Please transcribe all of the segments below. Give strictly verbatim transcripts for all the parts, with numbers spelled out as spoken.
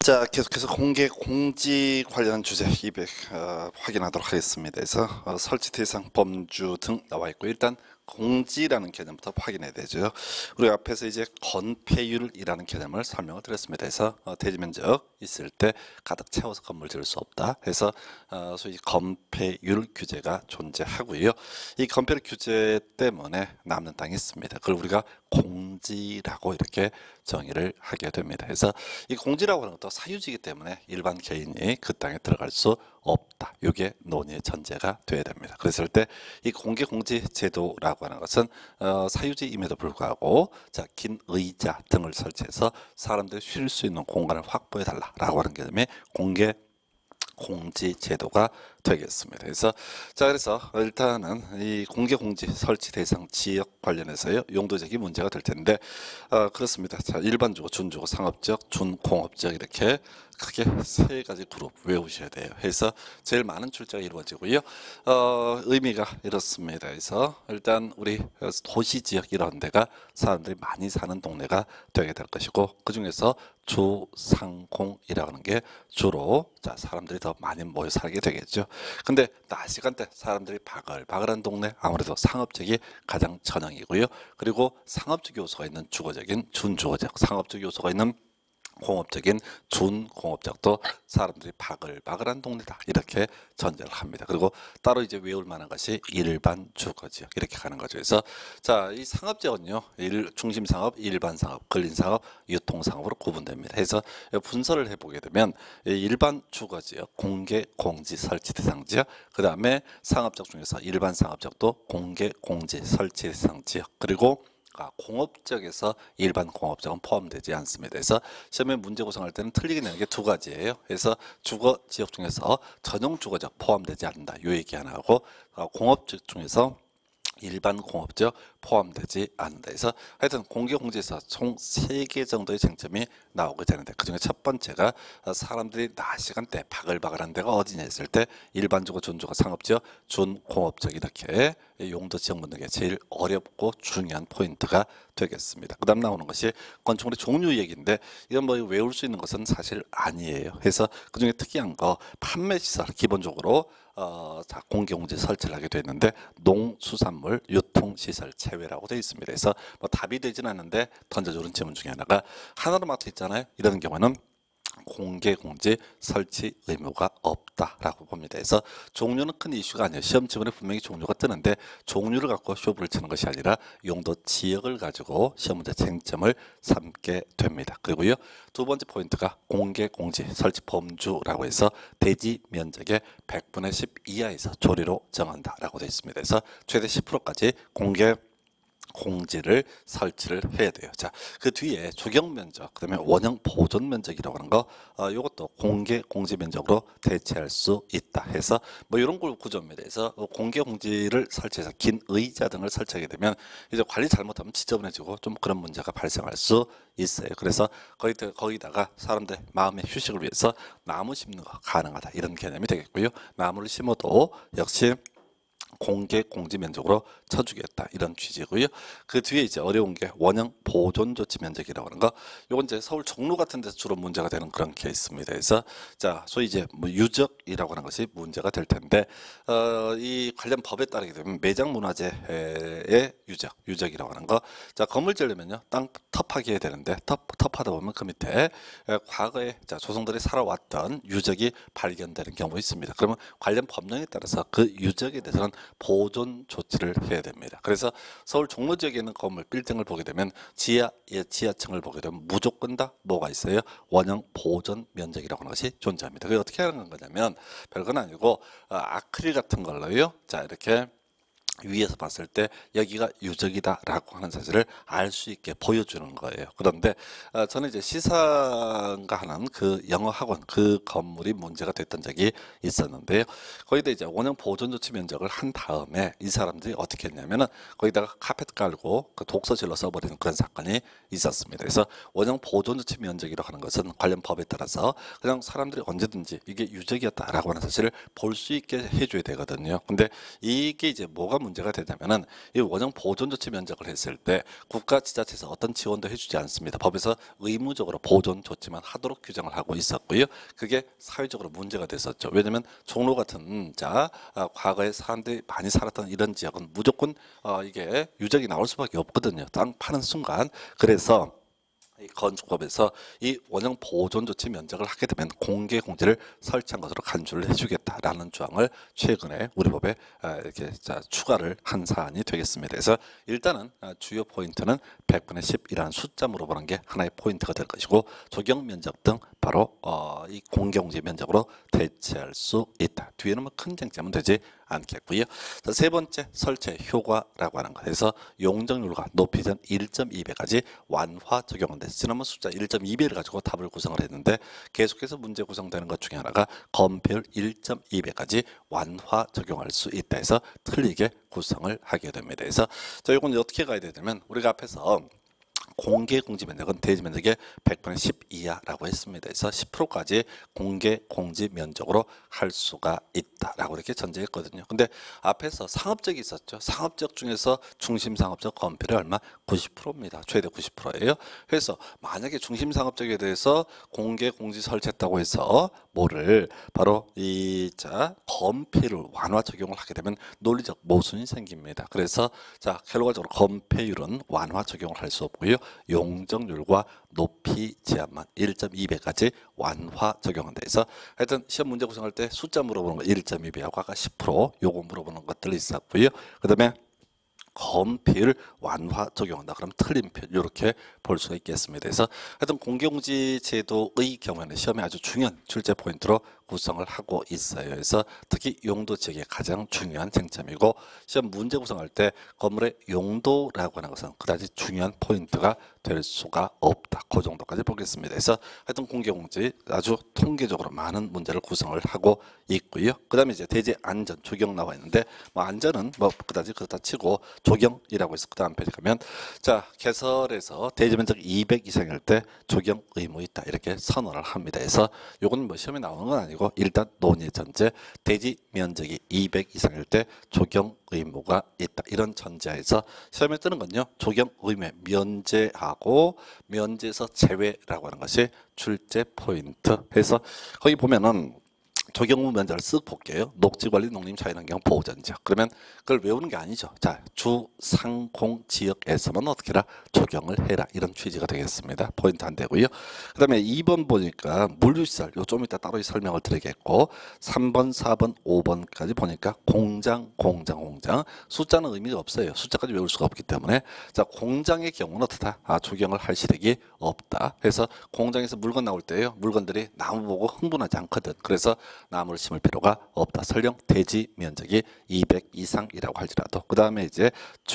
자, 계속해서 공개 공지 관련 주제 이백 어, 확인하도록 하겠습니다. 그래서 어, 설치 대상 범주 등 나와 있고, 일단 공지라는 개념부터 확인해야 되죠. 우리 앞에서 이제 건폐율이라는 개념을 설명을 드렸습니다. 그래서 어, 대지 면적 있을 때 가득 채워서 건물 지을 수 없다. 해서 어, 소위 건폐율 규제가 존재하고요. 이 건폐율 규제 때문에 남는 땅이 있습니다. 그걸 우리가 공지라고 이렇게 정의를 하게 됩니다. 그래서 이 공지라고 하는 것도 사유지이기 때문에 일반 개인이 그 땅에 들어갈 수 없다. 이게 논의의 전제가 돼야 됩니다. 그랬을 때 이 공개 공지 제도라고 하는 것은 어, 사유지임에도 불구하고 자, 긴 의자 등을 설치해서 사람들이 쉴 수 있는 공간을 확보해 달라라고 하는 개념이 공개 공지 제도가 되겠습니다. 그래서 자 그래서 일단은 이 공개 공지 설치 대상 지역 관련해서요 용도적인 문제가 될 텐데 어, 그렇습니다. 자 일반주거, 준주거, 상업지역, 준공업지역 이렇게 크게 세 가지 그룹 외우셔야 돼요. 그래서 제일 많은 출제가 이루어지고요. 어, 의미가 이렇습니다. 그래서 일단 우리 도시 지역 이런 데가 사람들이 많이 사는 동네가 되게 될 것이고, 그 중에서 주상공이라고 하는 게 주로 자 사람들이 더 많이 모여 살게 되겠죠. 근데 낮 시간대 사람들이 바글바글한 동네, 아무래도 상업적이 가장 전형이고요. 그리고 상업적 요소가 있는 주거적인 준주거적, 상업적 요소가 있는 공업적인 준공업적도 사람들이 바글바글한 동네다 이렇게 전제를 합니다. 그리고 따로 이제 외울 만한 것이 일반 주거지역 이렇게 가는 거죠. 그래서 자 이 상업지역은요 일, 중심 상업, 일반 상업, 근린 상업, 유통 상업으로 구분됩니다. 그래서 분석을 해보게 되면 일반 주거지역, 공개 공지 설치 대상 지역, 그 다음에 상업적 중에서 일반 상업적도 공개 공지 설치 대상 지역, 그리고 아, 공업적에서 일반 공업적은 포함되지 않습니다. 그래서 시험에 문제 구성할 때는 틀리게 내는 게 두 가지예요. 그래서 주거 지역 중에서 전용 주거적 포함되지 않는다. 요 얘기 하나 하고, 어, 공업적 중에서 일반 공업적 포함되지 않는다. 그래서 하여튼 공개 공지에서 총 세 개 정도의 쟁점이 나오게 되는데, 그중에 첫 번째가 사람들이 낮 시간대 바글바글한 데가 어디냐 했을 때 일반주거, 준주거, 상업지역, 준공업적 이렇게 용도 지역 묻는 게 제일 어렵고 중요한 포인트가 되겠습니다. 그 다음 나오는 것이 건축물의 종류 얘기인데, 이건 뭐 외울 수 있는 것은 사실 아니에요. 그래서 그중에 특이한 거 판매시설 기본적으로 어, 자, 공개공지 설치를 하게 되는데 농수산물 유통시설 제외라고 되어 있습니다. 그래서 뭐 답이 되진 않는데 던져주는 질문 중에 하나가 하나로 막혀 있잖아요. 이런 경우는 공개공지 설치 의무가 없다라고 봅니다. 그래서 종류는 큰 이슈가 아니에요. 시험 지문에 분명히 종류가 뜨는데 종류를 갖고 쇼부를 치는 것이 아니라 용도 지역을 가지고 시험 문제 쟁점을 삼게 됩니다. 그리고요 두 번째 포인트가 공개공지 설치 범주라고 해서 대지 면적의 백분의 십 이하에서 조리로 정한다라고 되어 있습니다. 그래서 최대 십 퍼센트까지 공개 공지를 설치를 해야 돼요. 자, 그 뒤에 주경 면적, 그다음에 원형 보존 면적이라고 하는 거, 어, 이것도 공개 공지 면적으로 대체할 수 있다 해서 뭐 이런 걸 구조입니다. 그래서 공개 공지를 설치해서 긴 의자 등을 설치하게 되면 이제 관리 잘못하면 지저분해지고 좀 그런 문제가 발생할 수 있어요. 그래서 거기 거기다가 사람들 마음의 휴식을 위해서 나무 심는 거 가능하다 이런 개념이 되겠고요. 나무를 심어도 역시 공개 공지 면적으로 쳐주겠다 이런 취지고요. 그 뒤에 이제 어려운 게 원형 보존 조치 면적이라고 하는 거. 요건 이제 서울 종로 같은 데서 주로 문제가 되는 그런 케이스입니다. 그래서 자 소위 이제 뭐 유적이라고 하는 것이 문제가 될 텐데 어, 이 관련 법에 따르게 되면 매장 문화재의 유적, 유적이라고 하는 거. 자 건물 지으려면요 땅 텁하게 해야 되는데 텁 텁하다 보면 그 밑에 과거에 자 조성들이 살아왔던 유적이 발견되는 경우 있습니다. 그러면 관련 법령에 따라서 그 유적에 대해서는 보존 조치를 해야 됩니다. 그래서 서울 종로 지역에 있는 건물 빌딩을 보게 되면 지하, 예, 지하층을 보게 되면 무조건 다 뭐가 있어요? 원형 보존 면적이라고 하는 것이 존재합니다. 그게 어떻게 하는 거냐면 별건 아니고 어, 아크릴 같은 걸로요. 자 이렇게 위에서 봤을 때 여기가 유적이다라고 하는 사실을 알 수 있게 보여주는 거예요. 그런데 어, 저는 이제 시사가 하는 그 영어 학원 그 건물이 문제가 됐던 적이 있었는데요. 거기다 이제 원형 보존 조치 면적을 한 다음에 이 사람들이 어떻게 했냐면은 거기다가 카펫 깔고 그 독서실로 써버리는 그런 사건이 있었습니다. 그래서 원형 보존 조치 면적이라고 하는 것은 관련 법에 따라서 그냥 사람들이 언제든지 이게 유적이었다라고 하는 사실을 볼 수 있게 해줘야 되거든요. 근데 이게 이제 뭐가 문제가 되냐면은 이 원형 보존 조치 면적을 했을 때 국가 지자체에서 어떤 지원도 해주지 않습니다. 법에서 의무적으로 보존 조치만 하도록 규정을 하고 있었고요. 그게 사회적으로 문제가 됐었죠. 왜냐하면 종로 같은 자 아, 과거에 사람들이 많이 살았던 이런 지역은 무조건 어, 이게 유적이 나올 수밖에 없거든요. 땅 파는 순간. 그래서 이 건축법에서 이 원형 보존 조치 면적을 하게 되면 공개 공지를 설치한 것으로 간주를 해주겠다라는 조항을 최근에 우리 법에 이렇게 자 추가를 한 사안이 되겠습니다. 그래서 일단은 주요 포인트는 백분의 십이라는 숫자 물어보는 게 하나의 포인트가 될 것이고 적용 면적 등 바로 어, 이 공개 공지 면적으로 대체할 수 있다. 뒤에는 뭐 큰 쟁점은 되지 않겠고요. 자, 세 번째 설치 효과라고 하는 것에서 용적률과 높이전 일 점 이 배까지 완화 적용한다. 지난번 숫자 일 점 이 배를 가지고 답을 구성을 했는데 계속해서 문제 구성되는 것 중에 하나가 건폐율 일 점 이 배까지 완화 적용할 수 있다 해서 틀리게 구성을 하게 됩니다. 그래서 자, 이건 어떻게 가야 되냐면 우리가 앞에서 공개 공지 면적은 대지 면적의 백분의 십 이하라고 했습니다. 그래서 십 퍼센트까지 공개 공지 면적으로 할 수가 있다라고 이렇게 전제했거든요. 근데 앞에서 상업적이 있었죠. 상업적 중에서 중심 상업적 건폐율이 얼마? 구십 퍼센트입니다. 최대 구십 퍼센트예요. 그래서 만약에 중심 상업적에 대해서 공개 공지 설치했다고 해서 뭐를 바로 이자 건폐율 완화 적용을 하게 되면 논리적 모순이 생깁니다. 그래서 자 결과적으로 건폐율은 완화 적용을 할 수 없고요. 용적률과 높이 제한만 일 점 이 배까지 완화 적용한다 해서 하여튼 시험 문제 구성할 때 숫자 물어보는 거 일 점 이 배하고 아까 십 퍼센트 요거 물어보는 것들이 있었고요. 그 다음에 건폐율 완화 적용한다. 그럼 틀린 표 이렇게 볼 수가 있겠습니다. 그래서 하여튼 공개공지 제도의 경우에는 시험에 아주 중요한 출제 포인트로 구성을 하고 있어요. 그래서 특히 용도 지역이 가장 중요한 쟁점이고 시험 문제 구성할 때 건물의 용도라고 하는 것은 그다지 중요한 포인트가 될 수가 없다. 그 정도까지 보겠습니다. 그래서 하여튼 공개공지 아주 통계적으로 많은 문제를 구성을 하고 있고요. 그 다음에 이제 대지 안전 조경 나와 있는데 뭐 안전은 뭐 그다지 그렇다 치고 조경이라고 해서 그 다음 페이지 가면 자 개설에서 대지 면적 이백 이상일 때 조경 의무 있다 이렇게 선언을 합니다. 그래서 요거는 뭐 시험에 나오는 건 아니고 일단 논의 전제 대지 면적이 이백 이상일 때 조경 의무가 있다 이런 전제에서 시험에 뜨는 건요 조경 의무의 면제하고 면제에서 제외라고 하는 것이 출제 포인트 해서 거기 보면은 조경무 면제를 쓱 볼게요. 녹지관리 농림 자연환경 보호전지역. 그러면 그걸 외우는 게 아니죠. 자, 주, 상, 공 지역에서만 어떻게 해라? 조경을 해라. 이런 취지가 되겠습니다. 포인트 안 되고요. 그 다음에 이 번 보니까 물류시설. 요 좀 이따 따로 설명을 드리겠고 삼 번, 사 번, 오 번까지 보니까 공장, 공장, 공장. 숫자는 의미가 없어요. 숫자까지 외울 수가 없기 때문에 자 공장의 경우는 어떻다? 아, 조경을 할 시력이 없다. 그래서 공장에서 물건 나올 때요. 물건들이 나무 보고 흥분하지 않거든. 그래서 나무를 심을 필요가 없다. 설령 대지 면적이 이백 이상이라고 할지라도 그 다음에 이제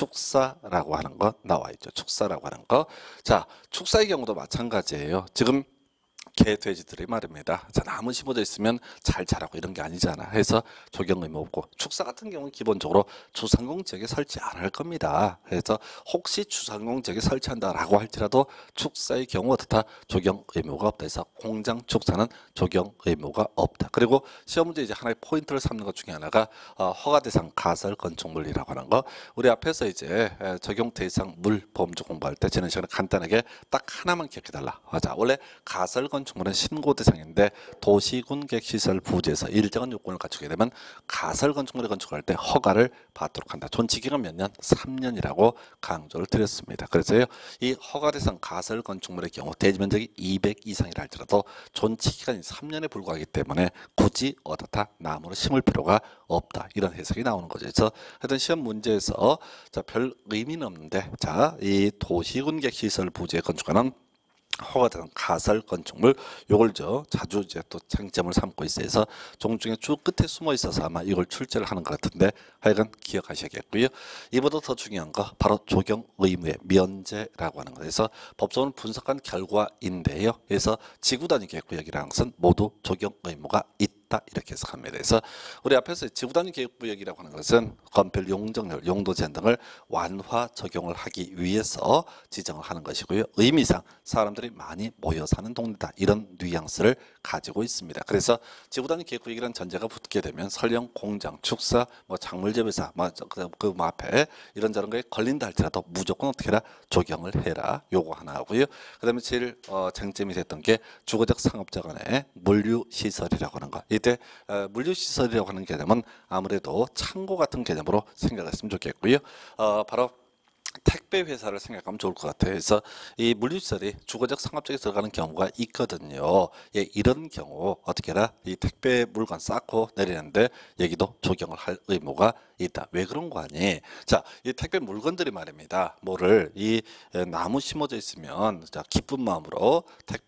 축사라고 하는 거 나와 있죠. 축사라고 하는 거. 자, 축사의 경우도 마찬가지예요. 지금 개, 돼지들이 말입니다. 자, 나무 심어져 있으면 잘 자라고 이런 게 아니잖아. 해서 조경 의무 없고 축사 같은 경우는 기본적으로 주상공 지역에 설치 안 할 겁니다. 그래서 혹시 주상공 지역에 설치한다라고 할지라도 축사의 경우 어떻다? 조경 의무가 없다. 해서 공장 축사는 조경 의무가 없다. 그리고 시험 문제 이제 하나의 포인트를 삼는 것 중에 하나가 어, 허가 대상 가설 건축물이라고 하는 거. 우리 앞에서 이제 적용 대상 물 범주 공부할 때 지난 시간에 간단하게 딱 하나만 기억해 달라. 자, 원래 가설 건축물은 신고 대상인데 도시군객시설 부지에서 일정한 요건을 갖추게 되면 가설 건축물을 건축할 때 허가를 받도록 한다. 존치 기간 몇 년? 삼 년이라고 강조를 드렸습니다. 그래서요, 이 허가 대상 가설 건축물의 경우 대지 면적이 이백 이상이라 할지라도 존치 기간이 삼 년에 불과하기 때문에 굳이 어떻다 나무를 심을 필요가 없다. 이런 해석이 나오는 거죠. 그래서 하여튼 시험 문제에서 자, 별 의미는 없는데 자, 이 도시군객시설 부지에 건축하는 허가된 가설 건축물 요걸 저 자주 이제 또 장점을 삼고 있어서 종중에 주 끝에 숨어 있어서 아마 이걸 출제를 하는 것 같은데 하여간 기억하셔야겠고요. 이보다 더 중요한 거 바로 조경 의무의 면제라고 하는 거에서 법조는 분석한 결과인데요. 그래서 지구 단위 계획구역이라는 것은 모두 조경 의무가 있다. 있다 이렇게 해석합니다. 그래서 우리 앞에서 지구단위 계획구역이라고 하는 것은 건폐율, 용적률, 용도 제한 등을 완화 적용을 하기 위해서 지정을 하는 것이고요. 의미상 사람들이 많이 모여 사는 동네다 이런 뉘앙스를 가지고 있습니다. 그래서 지구단위 계획구역이라는 전제가 붙게 되면 설령 공장, 축사, 뭐 작물재배사, 뭐그 그 앞에 이런저런 거에 걸린다 할지라도 무조건 어떻게 해라 적용을 해라 요거 하나 하고요. 그다음에 제일 어, 쟁점이 됐던 게 주거적 상업자 간의 물류시설이라고 하는 거. 이때 어, 물류시설이라고 하는 개념은 아무래도 창고 같은 개념으로 생각했으면 좋겠고요. 어, 바로 택배 회사를 생각하면 좋을 것 같아요. 그래서 이 물류시설이 주거적 상업적에 들어가는 경우가 있거든요. 예, 이런 경우 어떻게 해라 이 택배 물건 쌓고 내리는데 여기도 적용을 할 의무가 있다. 왜 그런 거 아니? 자, 이 택배 물건들이 말입니다. 뭐를 이 나무 심어져 있으면 자, 기쁜 마음으로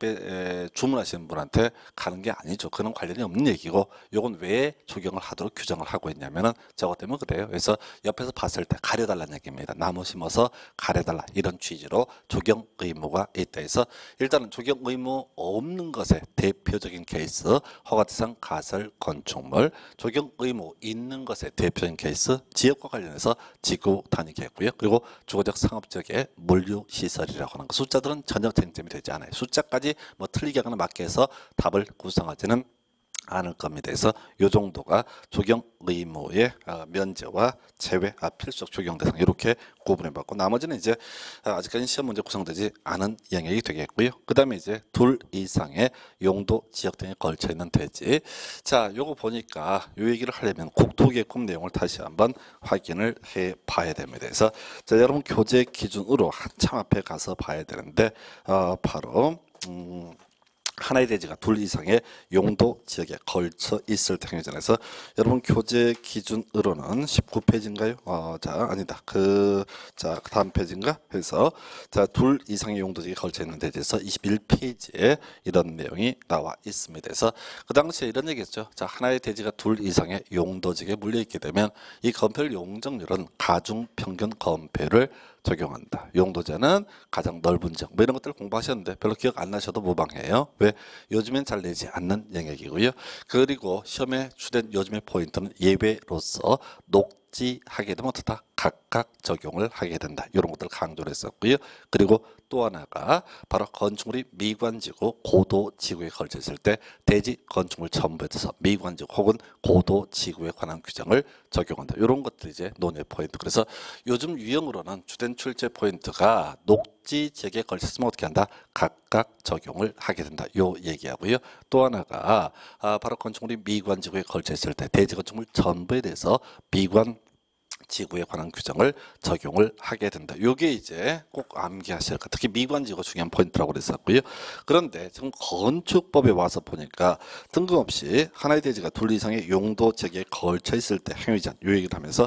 택배 주문하시는 분한테 가는 게 아니죠. 그런 관련이 없는 얘기고 요건 왜 적용을 하도록 규정을 하고 있냐면은 저것 때문에 그래요. 그래서 옆에서 봤을 때 가려달라는 얘기입니다. 나무 심어서 가려달라 이런 취지로 적용 의무가 있다 해서 일단은 적용 의무 없는 것의 대표적인 케이스 허가대상 가설 건축물, 적용 의무 있는 것의 대표적인 케이스 지역과 관련해서 지구 단위 계획구요. 그리고 주거적 상업적의 물류시설이라고 하는 거 숫자들은 전혀 쟁점이 되지 않아요. 숫자까지 뭐 틀리게 하거나 맞게 해서 답을 구성하지는 않을 겁니다. 그래서 이 정도가 적용 의무의 면제와 제외, 필수적 적용 대상 이렇게 구분해봤고 나머지는 이제 아직까지 시험 문제 구성되지 않은 영역이 되겠고요. 그 다음에 이제 둘 이상의 용도 지역 등에 걸쳐 있는 대지. 자, 요거 보니까 요 얘기를 하려면 국토계획법 내용을 다시 한번 확인을 해 봐야 됩니다. 그래서 자, 여러분 교재 기준으로 한참 앞에 가서 봐야 되는데 어, 바로 음, 하나의 대지가 둘 이상의 용도 지역에 걸쳐 있을 행위전에서 여러분 교재 기준으로는 십구 페이지인가요? 어, 자 아니다. 그 자 다음 페이지인가? 해서 자 둘 이상의 용도 지역에 걸쳐 있는 대지에서 이십일 페이지에 이런 내용이 나와 있습니다. 그래서 그 당시에 이런 얘기했죠. 자 하나의 대지가 둘 이상의 용도 지역에 물려 있게 되면 이 건폐율 용적률은 가중 평균 건폐율을 적용한다. 용도제는 가장 넓은 지역 뭐 이런 것들 공부하셨는데 별로 기억 안 나셔도 무방해요. 왜? 요즘엔 잘 내지 않는 영역이고요. 그리고 시험에 주된 요즘의 포인트는 예외로서 녹지하게 되면 어떻다? 각각 적용을 하게 된다. 이런 것들 강조를 했었고요. 그리고 또 하나가 바로 건축물이 미관지구, 고도지구에 걸쳐 있을 때 대지 건축물 전부에 대해서 미관지구 혹은 고도지구에 관한 규정을 적용한다. 이런 것들이 이제 논의 포인트. 그래서 요즘 유형으로는 주된 출제 포인트가 녹지 지역에 걸쳐 있으면 어떻게 한다? 각각 적용을 하게 된다. 요 얘기하고요. 또 하나가 아, 바로 건축물이 미관지구에 걸쳐 있을 때 대지 건축물 전부에 대해서 미관 지구에 관한 규정을 적용을 하게 된다. 이게 이제 꼭 암기하셔야 할 것. 특히 미관지구가 중요한 포인트라고 그랬었고요. 그런데 지금 건축법에 와서 보니까 뜬금없이 하나의 대지가 둘 이상의 용도 지역에 걸쳐 있을 때 행위전 이 얘기를 하면서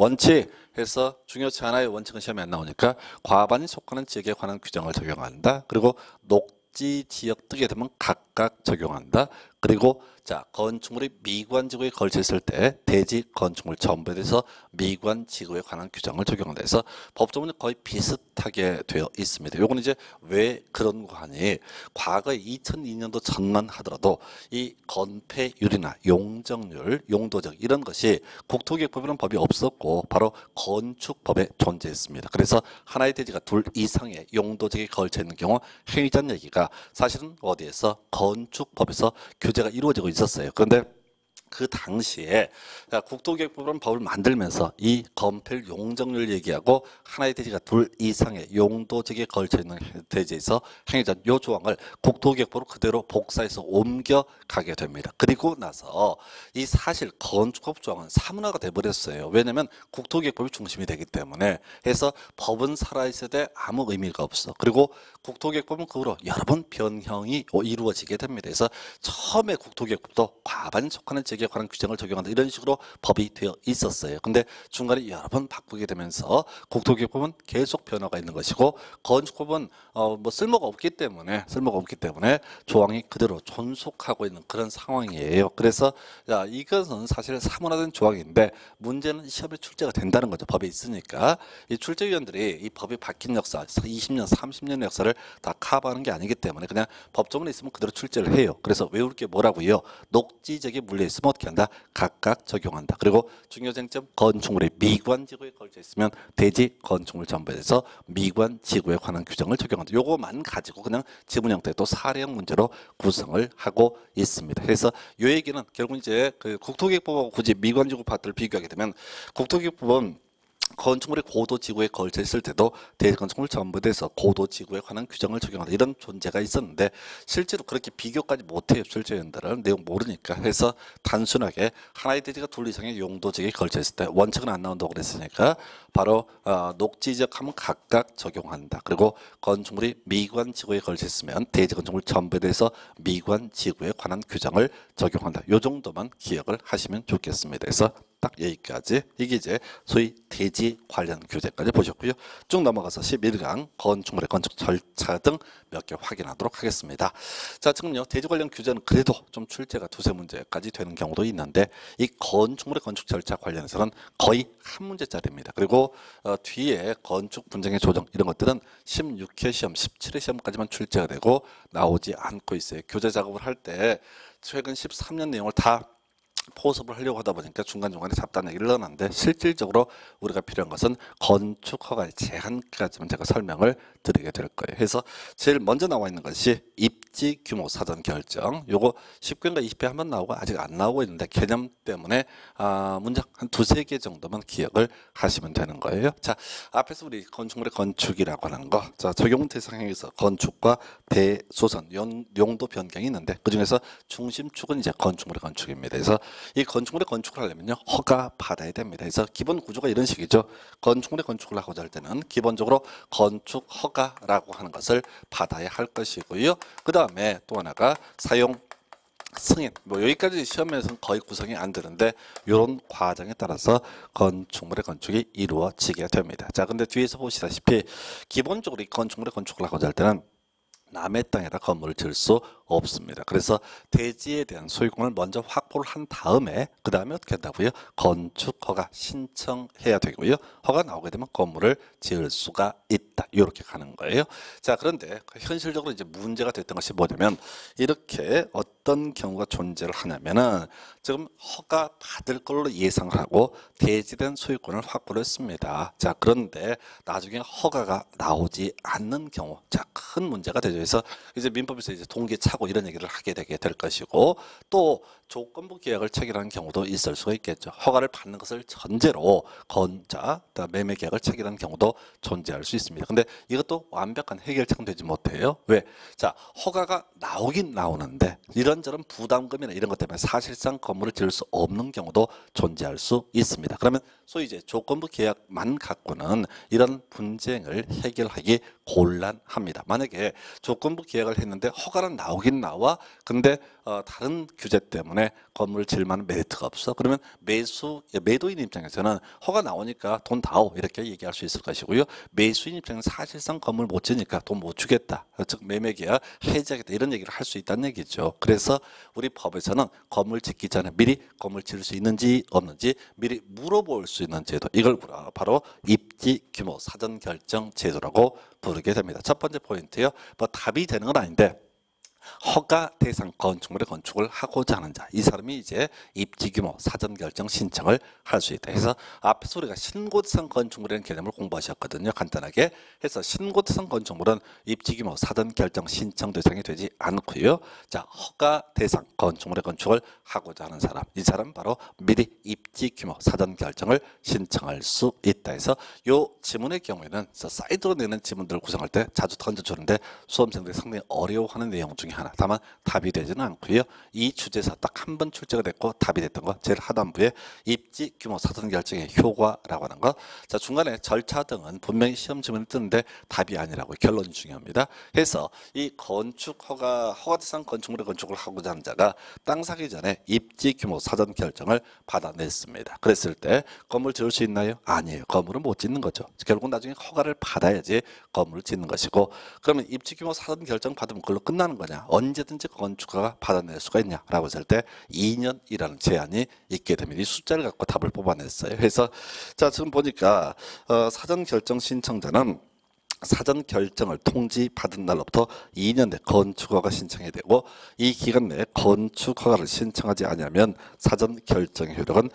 원칙해서 중요치 않아요. 원칙은 시험에 안 나오니까 과반이 속하는 지역에 관한 규정을 적용한다. 그리고 녹지 지역 뜨게 되면 각각 적용한다. 그리고 자 건축물이 미관지구에 걸쳐 있을 때 대지 건축물 전부에 대해서 미관지구에 관한 규정을 적용한다 해서 법조문이 거의 비슷하게 되어 있습니다. 요건 이제 왜 그런 거 하니 과거 이천이 년도 전만 하더라도 이 건폐율이나 용적률, 용도적 이런 것이 국토계획법이라는 법이 없었고 바로 건축법에 존재했습니다. 그래서 하나의 대지가 둘 이상의 용도적에 걸쳐 있는 경우 행위전 얘기가 사실은 어디에서 건축법에서 규제가 이루어지고 있었어요. 그런데 그 당시에 국토계획법이라는 법을 만들면서 이 건폐율 용적률 얘기하고 하나의 대지가 둘 이상의 용도지역에 걸쳐 있는 대지에서 행위전 요 조항을 국토계획법으로 그대로 복사해서 옮겨가게 됩니다. 그리고 나서 이 사실 건축법 조항은 사문화가 돼버렸어요. 왜냐하면 국토계획법이 중심이 되기 때문에 해서 법은 살아있을 때 아무 의미가 없어. 그리고 국토계획법은 그 후로 여러 번 변형이 이루어지게 됩니다. 그래서 처음에 국토계획법도 과반이 속하는 지역에 주기에 관한 규정을 적용한다 이런 식으로 법이 되어 있었어요. 근데 중간에 여러 번 바꾸게 되면서 국토기획법은 계속 변화가 있는 것이고 건축법은 어 뭐 쓸모가 없기 때문에 쓸모가 없기 때문에 조항이 그대로 존속하고 있는 그런 상황이에요. 그래서 야 이것은 사실 사문화된 조항인데 문제는 시험에 출제가 된다는 거죠. 법에 있으니까 이 출제위원들이 이 법이 바뀐 역사 이십 년, 삼십 년의 역사를 다 커버하는 게 아니기 때문에 그냥 법조문에 있으면 그대로 출제를 해요. 그래서 외울 게 뭐라고요? 녹지적에 물려 있으면 어떻게 한다? 각각 적용한다. 그리고 중요쟁점 건축물의 미관지구에 걸쳐 있으면 대지 건축물 전부에서 미관지구에 관한 규정을 적용한다. 요거만 가지고 그냥 지문 형태의 또 사례형 문제로 구성을 하고 있습니다. 그래서 요 얘기는 결국 이제 그 국토기획법하고 굳이 미관지구 파트를 비교하게 되면 국토기획법은 건축물의 고도 지구에 걸쳐 있을 때도 대건축물 전부에서 고도 지구에 관한 규정을 적용한다 이런 존재가 있었는데 실제로 그렇게 비교까지 못해요. 출제위원들은 내용 모르니까. 그래서 단순하게 하나의 대지가 둘 이상의 용도지역에 걸쳐 있을 때 원칙은 안 나온다고 그랬으니까 바로 어, 녹지지역 하면 각각 적용한다. 그리고 건축물이 미관 지구에 걸쳐 있으면 대지 건축물 전부에 대해서 미관 지구에 관한 규정을 적용한다. 요 정도만 기억을 하시면 좋겠습니다. 그래서 딱 여기까지 이게 이제 소위 대지 관련 교재까지 보셨고요. 쭉 넘어가서 십일 강 건축물의 건축 절차 등 몇 개 확인하도록 하겠습니다. 자 지금요 대지 관련 규제는 그래도 좀 출제가 두세 문제까지 되는 경우도 있는데 이 건축물의 건축 절차 관련해서는 거의 한 문제짜리입니다. 그리고 어, 뒤에 건축 분쟁의 조정 이런 것들은 십육 회 시험, 십칠 회 시험까지만 출제가 되고 나오지 않고 있어요. 교재 작업을 할 때 최근 십삼 년 내용을 다 포섭을 하려고 하다 보니까 중간중간에 잡다한 얘기를 넣었는데 실질적으로 우리가 필요한 것은 건축 허가의 제한까지만 제가 설명을 드리게 될 거예요. 그래서 제일 먼저 나와 있는 것이 입지 규모 사전 결정. 요거 십 회인가 이십 회 한번 나오고 아직 안 나오고 있는데 개념 때문에 아, 문장 한 두세 개 정도만 기억을 하시면 되는 거예요. 자, 앞에서 우리 건축물의 건축이라고 하는 거. 자, 적용 대상에서 건축과 대소선, 용도 변경이 있는데 그중에서 중심축은 이제 건축물의 건축입니다. 그래서 이 건축물의 건축을 하려면요 허가 받아야 됩니다. 그래서 기본 구조가 이런 식이죠. 건축물의 건축을 하고자 할 때는 기본적으로 건축 허가라고 하는 것을 받아야 할 것이고요. 그 다음에 또 하나가 사용 승인, 뭐 여기까지 시험에서는 거의 구성이 안 되는데 이런 과정에 따라서 건축물의 건축이 이루어지게 됩니다. 자, 근데 뒤에서 보시다시피 기본적으로 이 건축물의 건축을 하고자 할 때는 남의 땅에다 건물을 지을 수 없습니다. 그래서 대지에 대한 소유권을 먼저 확보를 한 다음에 그 다음에 어떻게 한다고요? 건축 허가 신청해야 되고요. 허가 나오게 되면 건물을 지을 수가 있다. 이렇게 가는 거예요. 자, 그런데 현실적으로 이제 문제가 됐던 것이 뭐냐면 이렇게 어떤 경우가 존재를 하냐면은 지금 허가 받을 걸로 예상을 하고 대지된 소유권을 확보를 했습니다. 자, 그런데 나중에 허가가 나오지 않는 경우, 자, 큰 문제가 되죠. 그래서 이제 민법에서 이제 동기 차고 이런 얘기를 하게 되게 될 것이고 또 조건부 계약을 체결하는 경우도 있을 수가 있겠죠. 허가를 받는 것을 전제로 건자, 매매 계약을 체결하는 경우도 존재할 수 있습니다. 근데 이것도 완벽한 해결책은 되지 못해요. 왜? 자, 허가가 나오긴 나오는데 이런저런 부담금이나 이런 것 때문에 사실상 건물을 지을 수 없는 경우도 존재할 수 있습니다. 그러면 소위 이제 조건부 계약만 갖고는 이런 분쟁을 해결하기 곤란합니다. 만약에 조건부 계약을 했는데 허가는 나오긴 나와 근데 어, 다른 규제 때문에 건물을 지을 만한 메리트가 없어. 그러면 매수 매도인 입장에서는 허가 나오니까 돈 다오 이렇게 얘기할 수 있을 것이고요. 매수인 입장은 사실상 건물 못 지니까 돈 못 주겠다. 즉 매매계약 해지하겠다 이런 얘기를 할 수 있다는 얘기죠. 그래서 우리 법에서는 건물 짓기 전에 미리 건물 지을 수 있는지 없는지 미리 물어볼 수 있는 제도, 이걸 바로 입지 규모 사전 결정 제도라고 부르게 됩니다. 첫 번째 포인트요. 뭐 답이 되는 건 아닌데 허가 대상 건축물의 건축을 하고자 하는 자, 이 사람이 이제 입지 규모 사전 결정 신청을 할 수 있다. 그래서 앞에서 우리가 신고 대상 건축물이라는 개념을 공부하셨거든요. 간단하게 해서 신고 대상 건축물은 입지 규모 사전 결정 신청 대상이 되지 않고요. 자, 허가 대상 건축물의 건축을 하고자 하는 사람, 이 사람 바로 미리 입지 규모 사전 결정을 신청할 수 있다. 해서 요 지문의 경우에는 사이드로 내는 지문들을 구성할 때 자주 던져주는데 수험생들이 상당히 어려워하는 내용 중에 중에 하나. 다만 답이 되지는 않고요. 이 주제에서 딱 한 번 출제가 됐고 답이 됐던 거 제일 하단부에 입지 규모 사전 결정의 효과라고 하는 거. 자, 중간에 절차 등은 분명히 시험 지문에 뜨는데 답이 아니라고 결론이 중요합니다. 그래서 이 건축 허가 허가 대상 건축물의 건축을 하고자 하는 자가 땅 사기 전에 입지 규모 사전 결정을 받아냈습니다. 그랬을 때 건물 지을 수 있나요? 아니에요. 건물은 못 짓는 거죠. 결국 나중에 허가를 받아야지 건물을 짓는 것이고, 그러면 입지 규모 사전 결정 받으면 그걸로 끝나는 거냐? 언제든지 건축허가 받아낼 수가 있냐라고 했을 때 이 년이라는 제한이 있게 됩니다. 이 숫자를 갖고 답을 뽑아냈어요. 그래서 자, 지금 보니까 어, 사전 결정 신청자는 사전 결정을 통지받은 날로부터 이 년 내 건축허가 신청이 되고, 이 기간 내에 건축허가를 신청하지 않으면 사전 결정의 효력은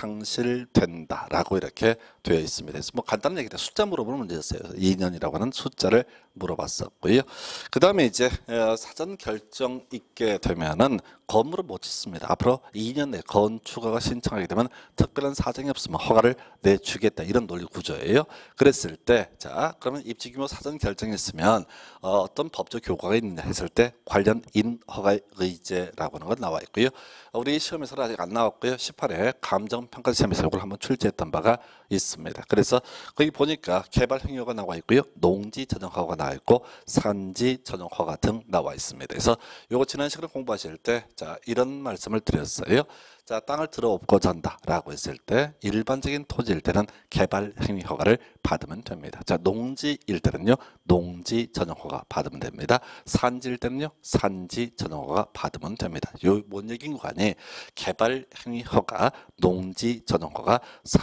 상실된다라고 이렇게 되어 있습니다. 그래서 뭐 간단한 얘기인데 숫자 물어보는 문제였어요. 이 년이라고 하는 숫자를 물어봤었고요. 그 다음에 이제 사전 결정 있게 되면은 건물을 못 짓습니다. 앞으로 이 년 내 건축허가 신청하게 되면 특별한 사정이 없으면 허가를 내주겠다, 이런 논리 구조예요. 그랬을 때, 자, 그러면 입지 규모 사전 결정이 있으면 어, 어떤 법적 효과가 있느냐 했을 때 관련 인허가 의제라고 하는 건 나와 있고요. 우리 시험에서는 아직 안 나왔고요. 십팔 회 감정평가 시험에서 이걸 한번 출제했던 바가 있습니다. 그래서 거기 보니까 개발 행위가 나와 있고요. 농지 전용 허가가 나와 있고 산지 전용 허가 등 나와 있습니다. 그래서 요거 지난 시간에 공부하실 때 자, 이런 말씀을 드렸어요. 자, 땅을 들어엎고자 한다라고 했을 때 일반적인 토지일 때는 개발 행위 허가를 받으면 됩니다. 자, 농지일 때는요, 농지 전용 허가 받으면 됩니다. 산지일 때는요, 산지 전용 허가 받으면 됩니다. 요 뭔 얘기인 거 아니? 개발 행위 허가, 농지 전용 허가,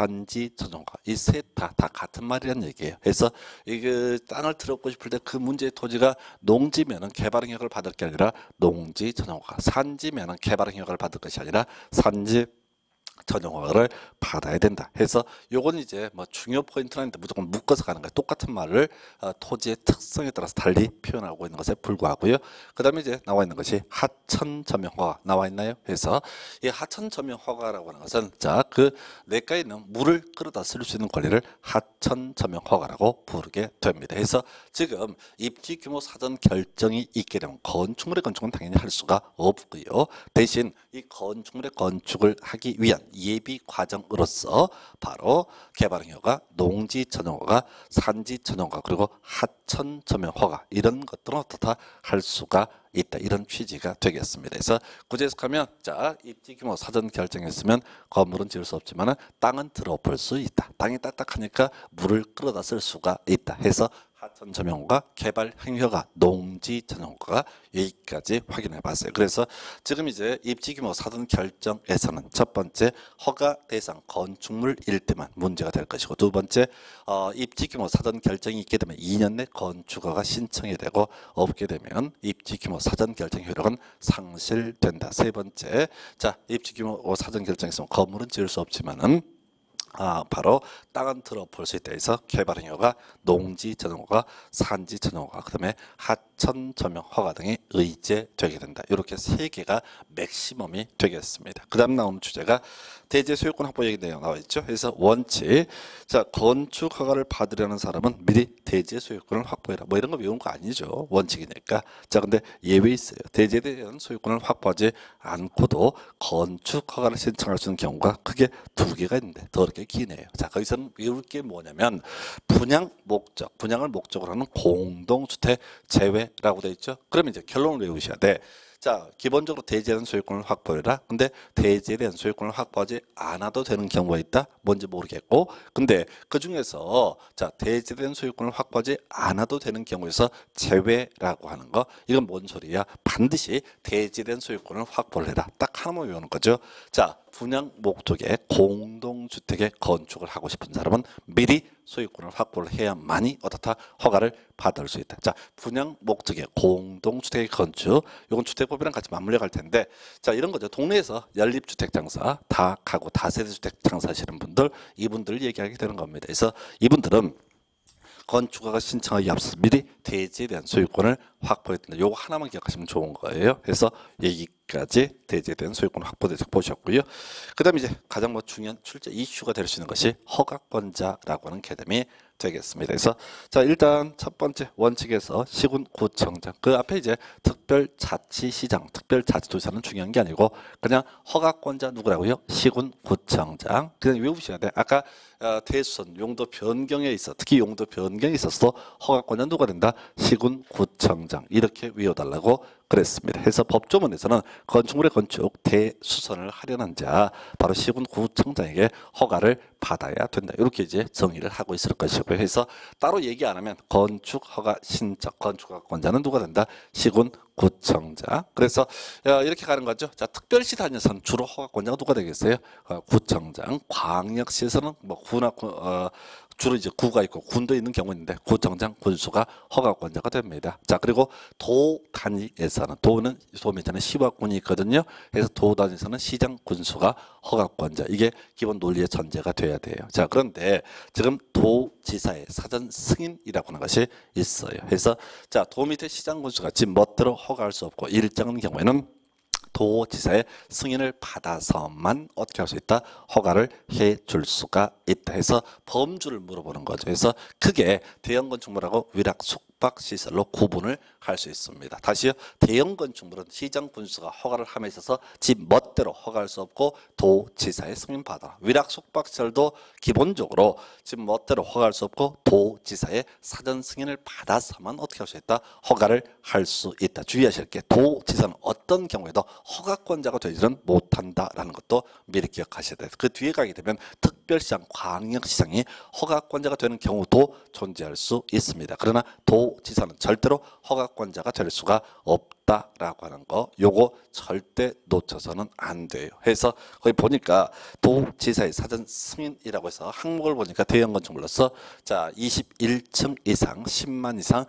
산지 전용 허가, 이 셋 다 다 같은 말이란 얘기예요. 그래서 이게 땅을 들어엎고 싶을 때 그 문제의 토지가 농지면은 개발 행위 허가를 받을 게 아니라 농지 전용 허가, 산지면은 개발 행위 허가를 받을 것이 아니라 산지 전용 허가를 받아야 된다 해서 요건 이제 뭐 중요 포인트는 아닌데 무조건 묶어서 가는 거예요. 똑같은 말을 어, 토지의 특성에 따라서 달리 표현하고 있는 것에 불과하고요. 그 다음에 이제 나와 있는 것이 하천 점용 허가 나와 있나요? 그래서 이 하천 점용 허가라고 하는 것은 자, 그 내과에 있는 물을 끌어다 쓸 수 있는 권리를 하천 점용 허가라고 부르게 됩니다. 그래서 지금 입지 규모 사전 결정이 있게 되면 건축물의 건축은 당연히 할 수가 없고요. 대신 이 건축물의 건축을 하기 위한 예비 과정으로서 바로 개발허가, 농지 전용허가, 산지 전용허가, 그리고 하천 점용 허가, 이런 것들은 어떻다 할 수가 있다, 이런 취지가 되겠습니다. 그래서 구제에 속하면 자, 입지 규모 사전 결정했으면 건물은 지을 수 없지만 땅은 들어볼 수 있다. 땅이 딱딱하니까 물을 끌어다 쓸 수가 있다 해서 하천 점용허가, 개발 행위허가, 농지 전용허가 여기까지 확인해 봤어요. 그래서 지금 이제 입지 규모 사전 결정에서는 첫 번째 허가 대상 건축물일 때만 문제가 될 것이고, 두 번째 어, 입지 규모 사전 결정이 있게 되면 이 년 내 건축허가 신청이 되고 없게 되면 입지 규모 사전 결정 효력은 상실된다. 세 번째, 자, 입지 규모 사전 결정에서 건물은 지을 수 없지만은 아, 바로 땅은 들어볼 수 있다 해서 개발 행위가, 농지 전용허가, 산지 전용허가, 그다음에 하천 점용 허가 등이 의제되게 된다. 이렇게 세 개가 맥시멈이 되겠습니다. 그다음 나오는 주제가 대지 소유권 확보 얘기 내용 나와 있죠. 그래서 원칙, 자, 건축 허가를 받으려는 사람은 미리 대지 소유권을 확보해라. 뭐 이런 거 외운 거 아니죠. 원칙이니까. 자, 근데 예외 있어요. 대지에 대한 소유권을 확보하지 않고도 건축 허가를 신청할 수 있는 경우가 크게 두 개가 있는데 더 이렇게 기네요. 자, 거기서는 외울 게 뭐냐면 분양 목적, 분양을 목적으로 하는 공동주택 제외라고 되어 있죠. 그러면 이제 결론을 외우셔야 돼. 자, 기본적으로 대지에 대한 소유권을 확보해라. 근데 대지에 대한 소유권을 확보하지 않아도 되는 경우가 있다. 뭔지 모르겠고. 근데 그 중에서 자, 대지에 대한 소유권을 확보하지 않아도 되는 경우에서 제외라고 하는 거. 이건 뭔 소리야? 반드시 대지에 대한 소유권을 확보를 해라. 딱 하나만 외우는 거죠. 자, 분양 목적의 공동주택에 건축을 하고 싶은 사람은 미리 소유권을 확보를 해야만이 어떻다? 허가를 받을 수 있다. 자, 분양 목적의 공동주택의 건축, 이건 주택법이랑 같이 맞물려 갈 텐데, 자, 이런 거죠. 동네에서 연립주택 장사, 다가구 다세대주택 장사하시는 분들, 이분들 얘기하게 되는 겁니다. 그래서 이분들은 건축허가 신청하기 앞서 미리 대지에 대한 소유권을 확보해야 된다. 요거 하나만 기억하시면 좋은 거예요. 그래서 여기까지 대지에 대한 소유권 확보 대책 보셨고요. 그 다음에 이제 가장 뭐 중요한 출제 이슈가 될 수 있는 것이 허가권자라고 하는 개념이 되겠습니다. 그래서 자 일단 첫 번째 원칙에서 시군구청장 그 앞에 이제 특별자치시장, 특별자치도시는 중요한 게 아니고 그냥 허가권자 누구라고요? 시군구청장. 그냥 외우셔야 돼. 아까 어, 대수선 용도 변경에 있어 특히 용도 변경에 있어서 허가권자 누가 된다? 시군구청장 이렇게 외워달라고 그랬습니다. 해서 법조문에서는 건축물의 건축 대수선을 하려는 자 바로 시군구청장에게 허가를 받아야 된다. 이렇게 이제 정의를 하고 있을 것이고요. 해서 따로 얘기 안 하면 건축 허가 신청 건축 허가권자는 누가 된다? 시군구청장. 그래서 이렇게 가는 거죠. 자 특별시 다녀서는 주로 허가권자가 누가 되겠어요? 어, 구청장. 광역시에서는 뭐 구나 구, 어, 주로 이제 구가 있고 군도 있는 경우 있는데 구청장, 군수가 허가권자가 됩니다. 자 그리고 도 단위에서는 도는 도면에는 시와 군이 있거든요. 그래서 도 단위에서는 시장, 군수가 허가권자. 이게 기본 논리의 전제가 돼야 돼요. 자 그런데 지금 도지사의 사전 승인이라고 하는 것이 있어요. 그래서 자 도 밑에 시장, 군수가 지금 멋대로 허가할 수 없고 일정한 경우에는 도지사의 승인을 받아서만 어떻게 할 수 있다? 허가를 해줄 수가 있다 해서 범주를 물어보는 거죠. 그래서 크게 대형 건축물하고 위락 숙박시설로 구분을 할 수 있습니다. 다시요. 대형 건축물은 시장 군수가 허가를 함에 있어서 지 멋대로 허가할 수 없고 도지사의 승인 받아라. 위락 숙박시설도 기본적으로 지 멋대로 허가할 수 없고 도지사의 사전 승인을 받아서만 어떻게 할 수 있다? 허가를 할 수 있다. 주의하실 게 도지사는 어떤 경우에도 허가권자가 되지는 못한다라는 것도 미리 기억하셔야 돼요. 그 뒤에 가게 되면 특별시장, 광역시장이 허가권자가 되는 경우도 존재할 수 있습니다. 그러나 도지사는 절대로 허가권자가 될 수가 없다라고 하는 거 요거 절대 놓쳐서는 안 돼요. 해서 거기 보니까 도지사의 사전 승인이라고 해서 항목을 보니까 대형 건축물로서 자 이십일 층 이상 십만 이상